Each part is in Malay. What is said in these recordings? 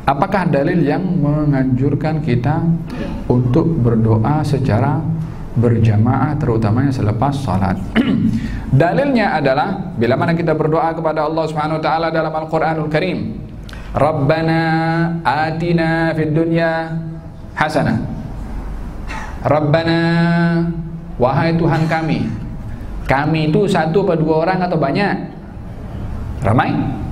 Apakah dalil yang menganjurkan kita untuk berdoa secara berjamaah, terutamanya selepas salat? Dalilnya adalah bila mana kita berdoa kepada Allah Subhanahu wa taala dalam Al-Qur'anul Karim. Rabbana atina fid dunya hasanah. Rabbana, wahai Tuhan kami. Kami itu satu atau dua orang atau banyak? Ramai?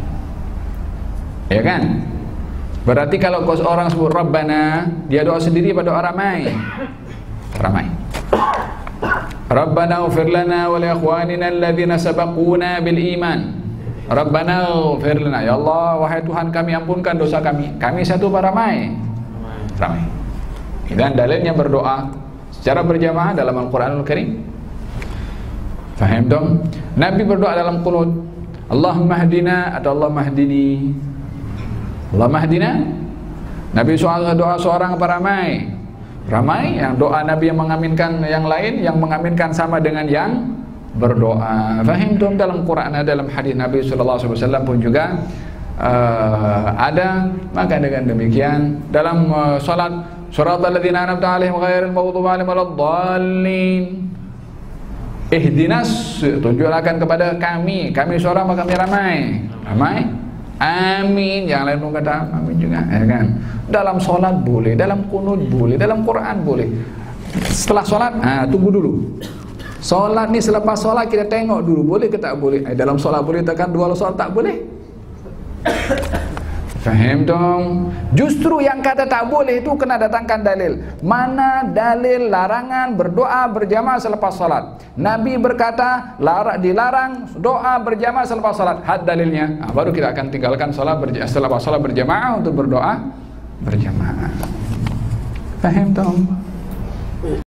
Ya kan? Berarti kalau orang sebut Rabbana, dia doa sendiri pada doa ramai? Ramai. Rabbana ighfir lana wa li ikhwanina alladhina sabaquna bil iman. Rabbana ighfir lana, ya Allah, wahai Tuhan kami, ampunkan dosa kami. Kami satu apa ramai? Ramai. Dan dalilnya berdoa secara berjamaah dalam Al-Qur'anul Karim. Faham dong? Nabi berdoa dalam qunut, Allahumma hdina atau Allahumma hdini. Allahumma hdina. Nabi doa seorang apa ramai? Ramai. Yang doa Nabi yang mengaminkan yang lain, yang mengaminkan sama dengan yang berdoa. Fahim tuh dalam Quran, dalam hadis Nabi sallallahu alaihi wasallam pun juga ada. Maka dengan demikian dalam salat, siratal ladzina an'amta 'alaihim ghairil maghdubi 'alaihim waladdallin. Ihdinas, tunjukkan kepada kami seorang maka kami ramai. Ramai. Amin. Yang lain pun kata amin juga, ya kan? Dalam solat boleh, dalam kunut boleh, dalam Quran boleh. Setelah solat, tunggu dulu. Solat ni selepas solat kita tengok dulu boleh ke tak boleh. Dalam solat boleh, tekan dua solat tak boleh. Faham dong? Justru yang kata tak boleh itu kena datangkan dalil. Mana dalil larangan berdoa berjamaah selepas salat? Nabi berkata dilarang doa berjamaah selepas salat. Had dalilnya. Baru kita akan tinggalkan selepas salat berjamaah untuk berdoa berjamaah. Faham dong?